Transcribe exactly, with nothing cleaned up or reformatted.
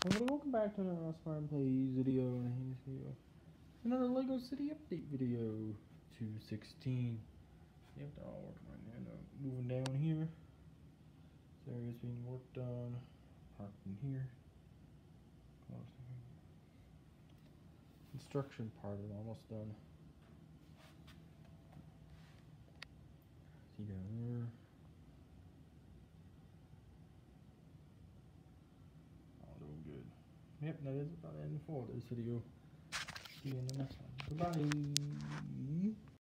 Everybody, welcome back to another Smart Plays video. And in this video, another Lego City update video. two sixteen. Yep, they're all working right now. Moving down here. This area's being worked on. Parked in here. Construction part is almost done. See down there. All doing good. Yep, that is about the end for this video. See you in the next one. Goodbye.